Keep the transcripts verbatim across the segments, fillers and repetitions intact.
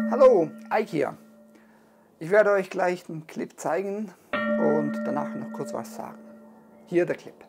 Hallo, Ike hier. Ich werde euch gleich einen Clip zeigen und danach noch kurz was sagen. Hier der Clip.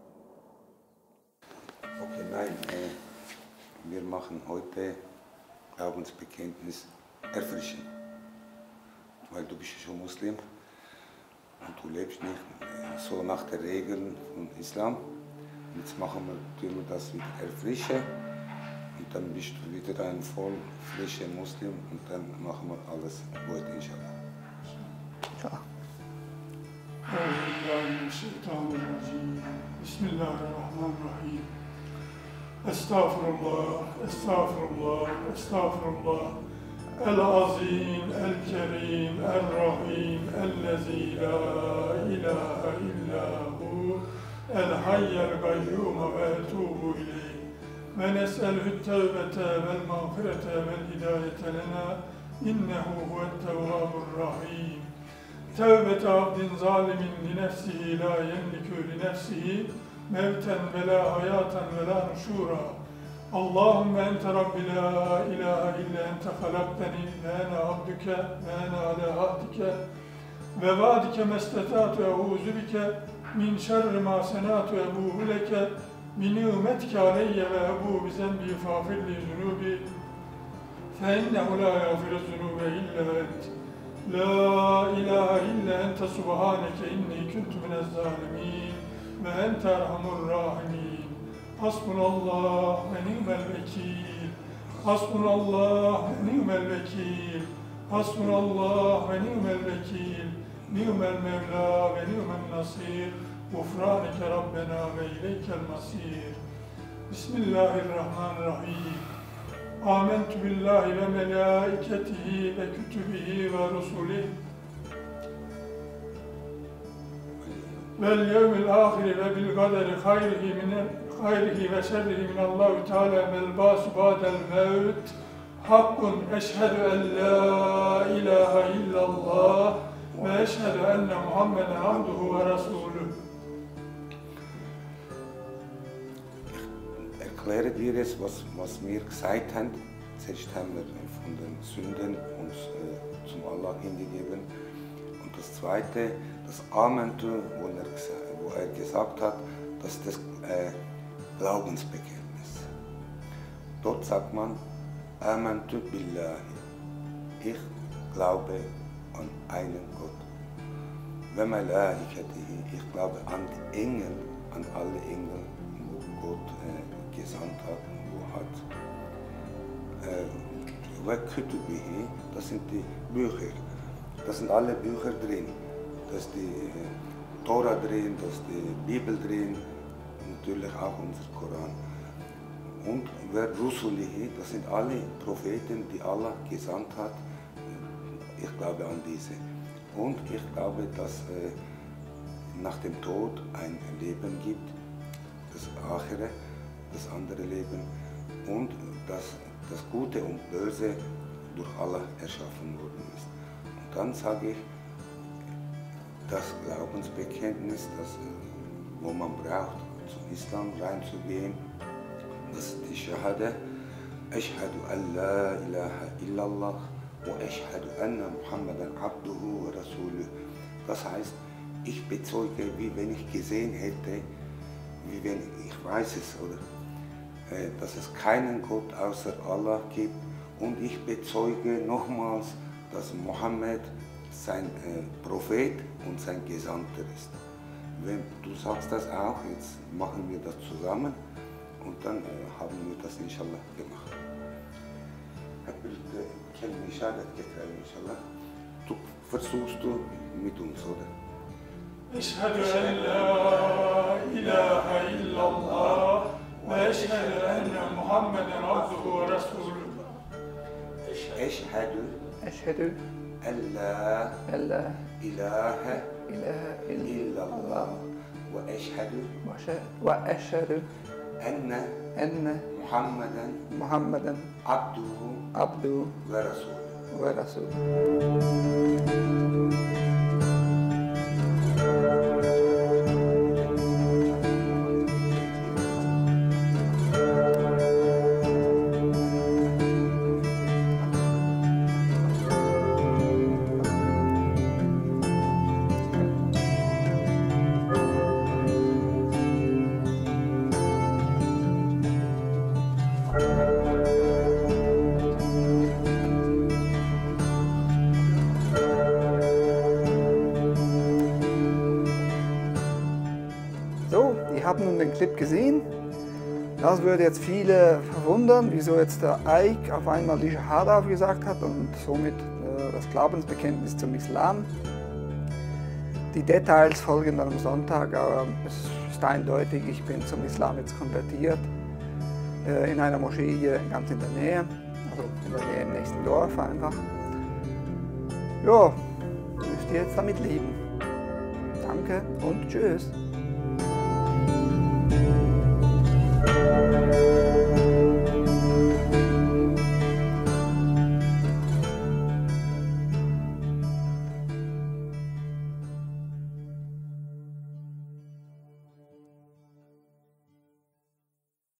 Okay, nein, äh, wir machen heute Glaubensbekenntnis erfrischen. Weil du bist schon Muslim und du lebst nicht äh, so nach den Regeln von Islam. Jetzt machen wir, tun wir das wieder erfrischen und dann bist du wieder ein voll frischer Muslim und dann machen wir alles gut, inshallah. Ja. أعوذ بالله من الشيطان الرجيم بسم الله الرحمن الرحيم أستغفر الله أستغفر الله أستغفر الله العظيم الكريم الرحيم الذي لا إله إلا هو الحي القيوم وأتوب إليه ونسأله التوبة والمغفرة والهداية لنا إنه هو التواب الرحيم توبة عبد ظالم لنفسه لا يملك لنفسه موتا ولا حياة ولا نشورا اللهم أنت ربي لا إله إلا أنت خلقتني وأنا عبدك وأنا على عهدك ووعدك ما استطعت أعوذ بك من شر ما صنعت أبوء لك بنعمتك علي وأبوء بذنبي فاغفر لي ذنوبي فإنه لا يغفر الذنوب إلا أنت لا إله إلا أنت سبحانك إني كنت من الظالمين وأنت أرحم الراحمين حسبنا الله ونعم الوكيل حسبنا الله ونعم الوكيل حسبنا الله ونعم الوكيل نعم المولى ونعم النصير غفرانك ربنا وإليك المصير بسم الله الرحمن الرحيم آمنت بالله وملائكته وكتبه ورسله واليوم الآخر وبالقدر خيره من خيره وشره من الله تعالى والبعث بعد الموت حق أشهد أن لا إله إلا الله وأشهد أن محمدا عبده ورسوله. Erkläre dir es, was, was wir gesagt haben. Zuerst haben wir von den Sünden uns äh, zum Allah hingegeben. Und das Zweite, das Amantu, wo er, wo er gesagt hat, das ist das äh, Glaubensbekenntnis. Dort sagt man, Amantu billahi. Ich glaube an einen Gott. Wa malaikatihi. Ich glaube an die Engel, an alle Engel, wo Gott äh, gesandt hat, wo hat. Wa kutubihi, das sind die Bücher. Das sind alle Bücher drin. Da ist die äh, Tora drin, da ist die Bibel drin, natürlich auch unser Koran. Und wa rusulihi, das sind alle Propheten, die Allah gesandt hat. Ich glaube an diese. Und ich glaube, dass äh, nach dem Tod ein Leben gibt, das Achere, das andere Leben, und dass das Gute und Böse durch Allah erschaffen worden ist. Und dann sage ich, das Glaubensbekenntnis, das, wo man braucht, zum Islam reinzugehen, das ist die Shahada, Ashhadu an la ilaha illallah wa ashhadu anna Muhammadan abduhu wa rasuluh. Das heißt, ich bezeuge, wie wenn ich gesehen hätte, wie wenn ich weiß es, oder dass es keinen Gott außer Allah gibt, und ich bezeuge nochmals, dass Mohammed sein äh, Prophet und sein Gesandter ist. Wenn du sagst das auch, jetzt machen wir das zusammen und dann äh, haben wir das inshallah gemacht. Du versuchst du mit uns, oder? أشهد أن لا إله إلا الله وأشهد أن محمدا عبده ورسوله. أشهد أشهد أن لا أن لا إله إله إلا الله وأشهد وأشهد أن أن محمدا محمدا عبده عبده ورسوله. ورسوله. haben nun den Clip gesehen. Das würde jetzt viele verwundern, wieso jetzt der Ike auf einmal die Shahada gesagt hat und somit äh, das Glaubensbekenntnis zum Islam. Die Details folgen dann am Sonntag, aber es ist eindeutig, ich bin zum Islam jetzt konvertiert. Äh, in einer Moschee hier ganz in der Nähe, also in der Nähe im nächsten Dorf einfach. Ja, müsst ihr jetzt damit leben. Danke und tschüss.